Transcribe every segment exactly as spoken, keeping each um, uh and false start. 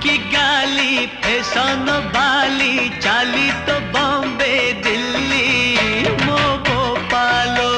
पुचुकी गाली फैशन वाली चाली तो बॉम्बे दिल्ली मो भोपालो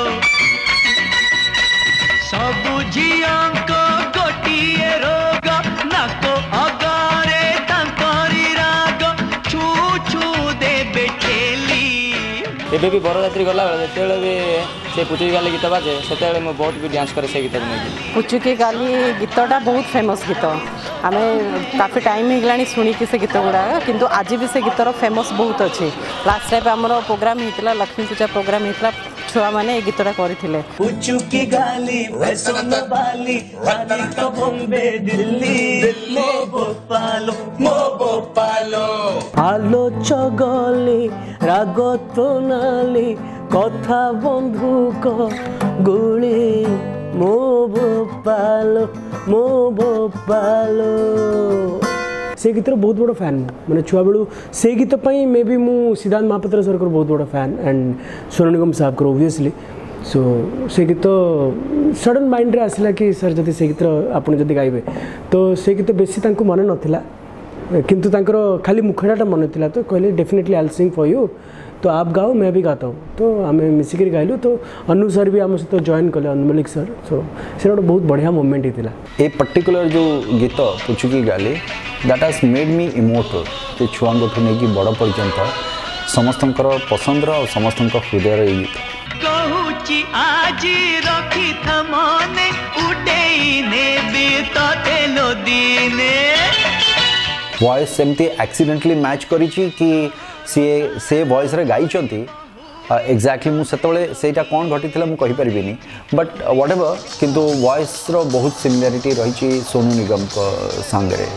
सबु झियांको गोटिए रोग नाको अगारे तांकरी राग छू छू दे बेठेली एबे भी बरयात्री गला बेले भी से पुचुकी गाली गीत बाजे से मैं बहुत भी डांस करे से गीत नहीं पुचुकी गाली गीतटा बहुत फेमस गीत आम काफ़ी टाइम हो शुणी से गीत गुड़ा किंतु आज भी से गीतर फेमस बहुत अच्छी लास्ट टाइम आम प्रोग्राम होता लक्ष्मी पूजा प्रोग्राम होता छुआ मैंने ये गीतटा करथिले पुचुकी गाली फैशन वाली वाली तो बॉम्बे दिल्ली मो भोपालो मो भोपालो आलो चगली राग तो नाली कथा बंधुक गुली मो भोपालो मो भोपालो से गीतर बहुत बड़ा फैन मैंने छुआ बेलू से गीत मे भी मु सिद्धांत महापात्र सर बहुत बड़ा फैन एंड सोनू निगम साहब को ओबियसली सो से गीत सडन माइंड रे आसला कि सर जदि से गीत आपन जदि गाइबे तो से गीत बेसी तांको मन नथिला किंतु तांकर खाली मुखड़ाटा मन थिला तो कहले definitely I will sing for you तो आप गाओ मैं भी गाता हूँ तो आम मिसिक गाइलु तो अनु सर भी आम सहित जॉइन कले अनुमलिक सर सो से गोटे बहुत बढ़िया मोमेंट होता ए पर्टिकुलर जो गीत पुचुकी गाली that has made me immortal तो छुआ नहीं कि बड़ पर्यंत समस्त पसंद और समस्त हृदय ये गीत कहूची आज रखी था मने उडेइने भी तो तेलो दिने वॉइस सेमती एक्सीडेंटली मैच करिछि कि सी से वॉइस रे गाई चंती एक्जाक्टली मु सेतबेले सेटा कोन घटिथिला मु कहि परिबिनी बट व्हाटएवर किंतु वॉइस रो बहुत सिमिलरिटी रहिछि सोनू निगम को संग रे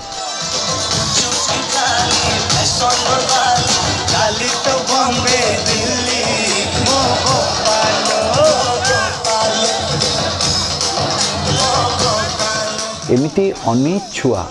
एमिति अनेक छुआ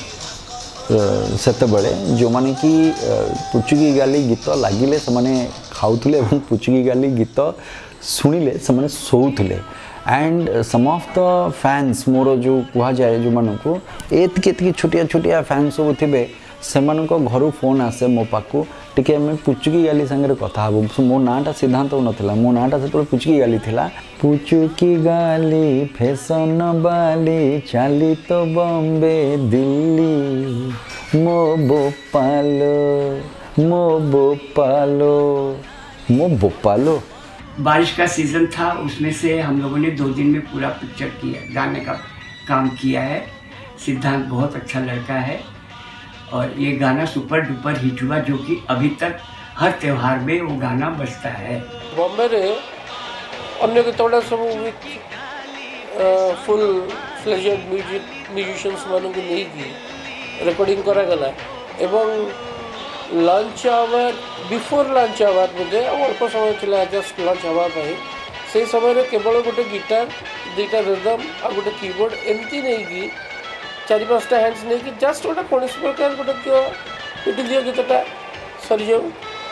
सेतबेले जो माने कि पुचुकी गाली गीत लगिले से माने खाउथले एवं पुचुकी गाली गीत सुनिले से माने सोउथले and some of the fans more जो कुहा जाए जो मानू को एत केत छोटिया छोटिया फैंस सब थिबे से मानन को घरु फोन आसे मो पाकू टिके मैं पुचुकी गाली संगे कथा हबो मो नाटा सिद्धांत नथिला मो नाटा से पुचुकी गाली थिला पुचुकी गाली फैशन वाली चाली तो बॉम्बे दिल्ली मो भोपालो मो भोपालो मो भोपालो बारिश का सीजन था उसमें से हम लोगों ने दो दिन में पूरा पिक्चर किया गाने का काम किया है सिद्धांत बहुत अच्छा लड़का है और ये गाना सुपर डुपर हिट हुआ जो कि अभी तक हर त्यौहार में वो गाना बजता है बॉम्बे रे अन्य गीतोड़ा सब with full fledged music musicians मानक नहीं की रिकॉर्डिंग करा गला एवं lunch hour before lunch hour मुझे अल्प समय थिला जस्ट लंच आवर पाई से समय रे केवल गोटे गिटार दुईटा रिदम आ गोटे कीबोर्ड एमती नहीं की चारि पाँचटा हैंड्स नहीं कि जस्ट गोटे कौन प्रकार गोटे दियो पिटी दियो गीतटा सरी जाऊ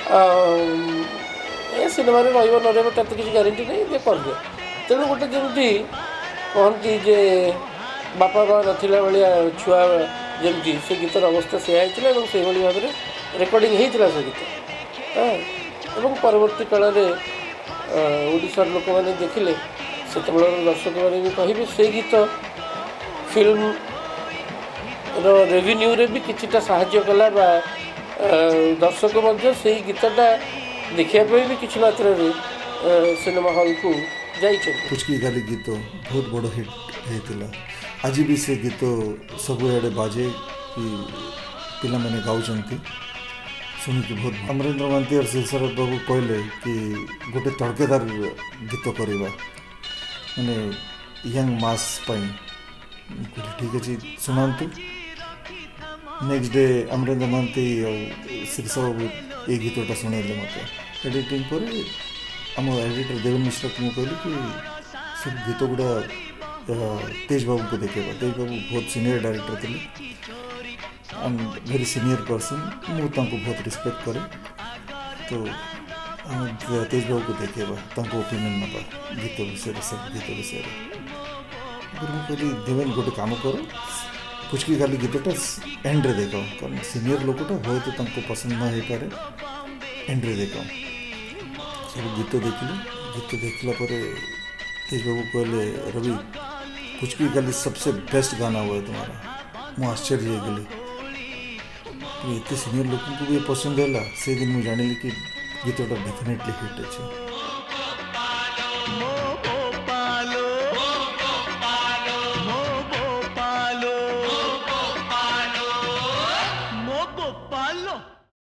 ए सिनेमा रे रहिबो न रहिबो तत किसी गारंटी नहीं दे कर दियो तेणु गोटे जमती कहती जे बापा माँ नथिला भलिया छुआ जमती से गीतर अवस्था से आइथिला एवं से भली भाबरे रेकॉर्डिंग हेइथिला से गीत हां एवं परवर्ती काल रे ओडिसा लोक माने देखिले सेतबेलर दर्शक माने भी कहिबे से गीत फिल्म रो रेवेन्यू रे भी किछिटा सहाय्य कला बा दर्शक मध्य से गीतटा देखिया पे भी किछ मात्रा रे सिनेमा हॉल को जाई छै पुचुकी गाली गीत बहुत बड़ हिट हेतिला आज भी से गीत सब एडे बाजे कि पिला माने गाउचंती सुनि कि बहुत अमरेंद्र मोहंती और सिरसर बाबू कहले कि गोटे तड़केदार गीत करवा माने यंग मास पाई ठीक अच्छे शुणातु नेक्स्ट डे अमरेंद्र मोहंती और सिरसा बाबू ये गीतटा शुणेले मत एडिटिंग पर आम एडिटर देवन मिश्र को कहली कि सब गीत गुड़ा तेज बाबू को देखेगा तेज बाबू बहुत सीनियर डायरेक्टर थे एंड वेरी सीनियर पर्सन मुझे बहुत रिस्पेक्ट करे तो आम तेज बाबू को देखेगा ओपिनियन ना गीत विषय सब गीत विषय कहली देवेन गोटे काम कर पुचकी गाली गीतटा एंड्रे देख कारण सीनियर लोकटा हे तो पसंद न हो पारे एंड्रे देख सब गीत देखिले गीत देखला तेज बाबू कहले रवि पुचकी गाली सबसे बेस्ट गाना हुआ है तुम्हारा मुझे आश्चर्य हो गली एत सीनियर लोक भी पसंद है से दिन मुझे जानी कि गीतटा डेफिनेटली हिट अच्छे